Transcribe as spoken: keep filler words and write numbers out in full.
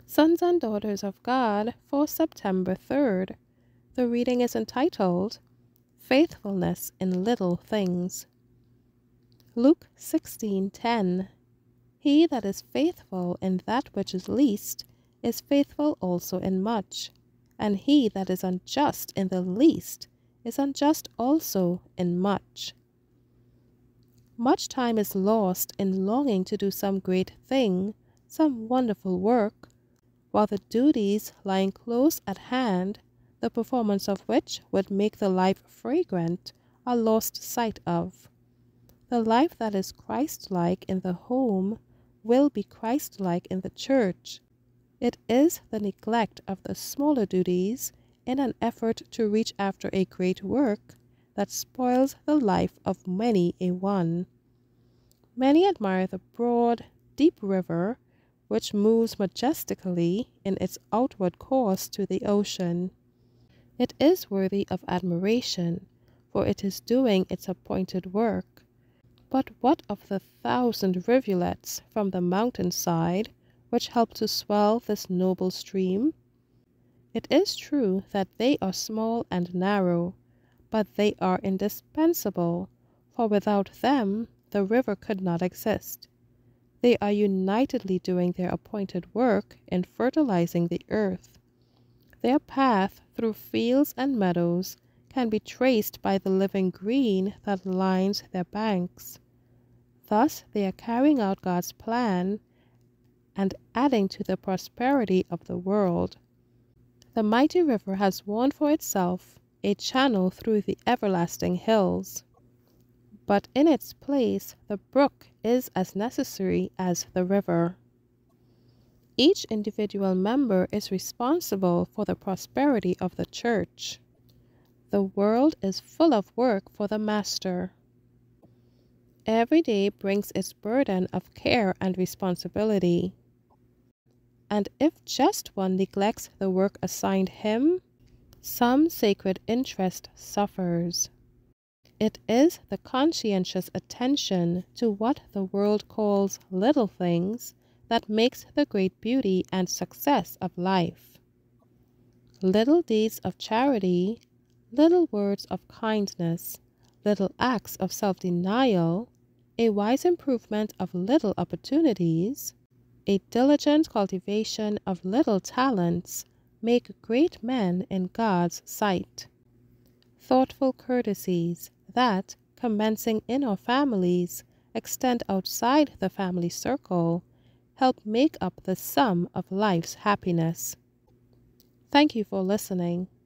Sons and Daughters of God for September third. The reading is entitled Faithfulness in Little Things. Luke sixteen ten. He that is faithful in that which is least is faithful also in much, and he that is unjust in the least is unjust also in much. Much time is lost in longing to do some great thing, some wonderful work, while the duties lying close at hand, the performance of which would make the life fragrant, are lost sight of. The life that is Christ-like in the home will be Christ-like in the church. It is the neglect of the smaller duties in an effort to reach after a great work that spoils the life of many a one. Many admire the broad, deep river which moves majestically in its outward course to the ocean. It is worthy of admiration, for it is doing its appointed work. But what of the thousand rivulets from the mountainside which help to swell this noble stream? It is true that they are small and narrow, but they are indispensable, for without them the river could not exist. They are unitedly doing their appointed work in fertilizing the earth. Their path through fields and meadows can be traced by the living green that lines their banks. Thus they are carrying out God's plan and adding to the prosperity of the world. The mighty river has won for itself a channel through the everlasting hills. But in its place the brook is as necessary as the river. Each individual member is responsible for the prosperity of the church. The world is full of work for the Master. Every day brings its burden of care and responsibility. And if just one neglects the work assigned him, some sacred interest suffers. It is the conscientious attention to what the world calls little things that makes the great beauty and success of life. Little deeds of charity, little words of kindness, little acts of self-denial, a wise improvement of little opportunities, a diligent cultivation of little talents make great men in God's sight. Thoughtful courtesies that, commencing in our families, extend outside the family circle, help make up the sum of life's happiness. Thank you for listening.